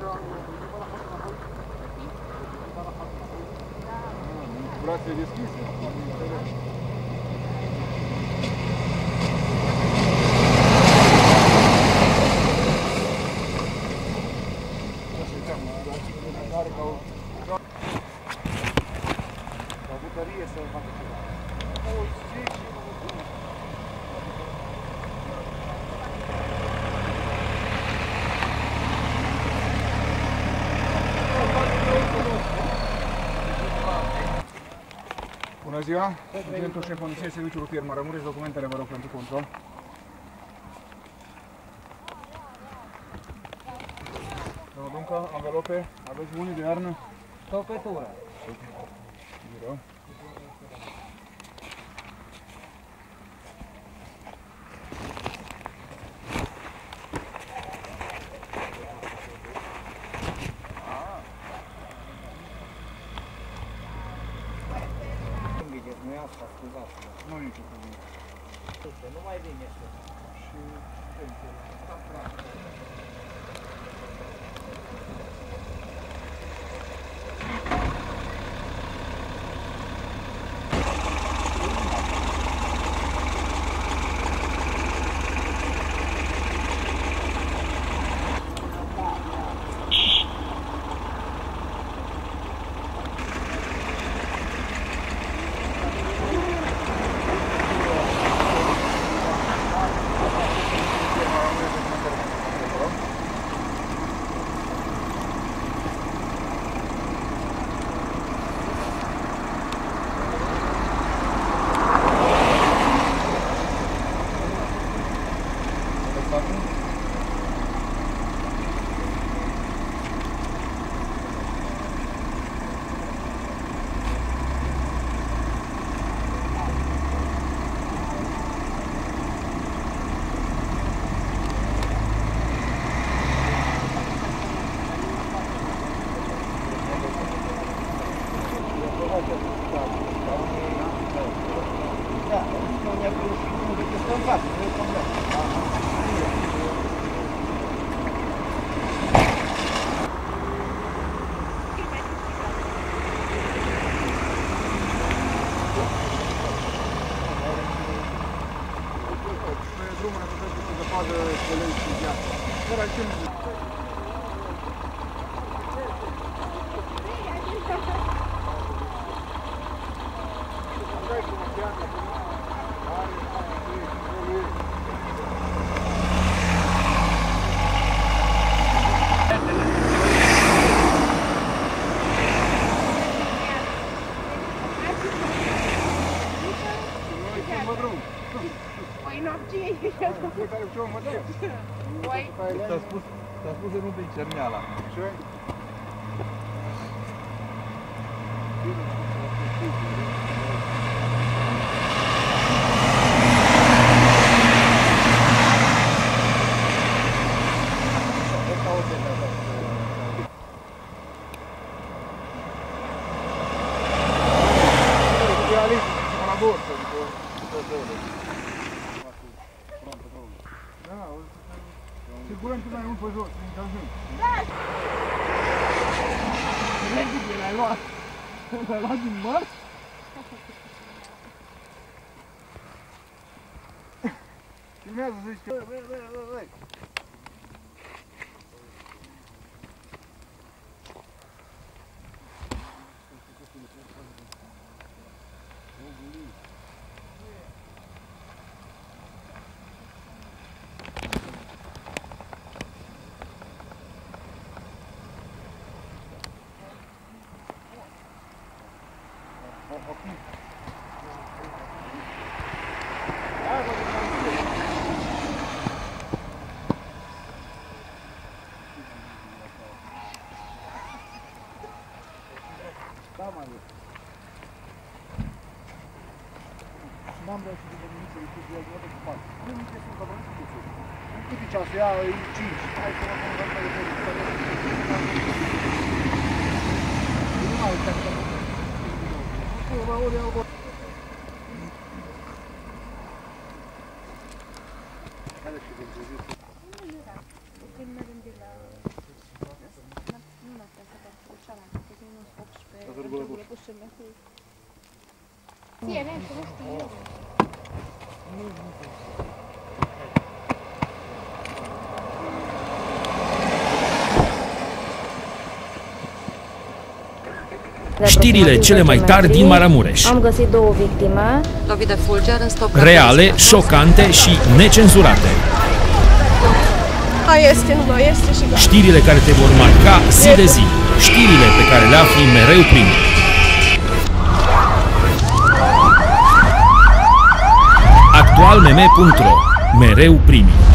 Brațele deschise. La bucărie să facă ceva. Bună ziua! Agentul șef Comisiei Serviciul Rutier Maramureș, documentele vă rog pentru control. Domnul Duncă, anvelope, aveți bunii de iarnă? Tocătură. Bine. Nu e asta, scuzați. Nu e nicio problemă. Nu mai vine așa. Și... Ți-a spus să nu bei cerneala. Ce? Sigurăm cât mai mult pe jos, din cazul. Da! Repede, l-ai luat. L-ai luat din măr? Filmează să zici că... Băi! Da, mai mult. N-am vrea să vedem nimic, să fie el de cu bani. Nu mi-e sunt că vreau să fie. În câte ceasul ia, e 5. Hai să mă pun la care nu mai uite că nu mă ori iau. Hai să vedem. Nu, da. Când mergem de la... Știrile cele mai tari din Maramureș. Am găsit 2 victime. Lovit de fulger în stop. Reale, șocante și necenzurate. Știrile care te vor marca zi de zi. Știrile pe care le afli mereu primi. Actualmeme.ro. Mereu primi.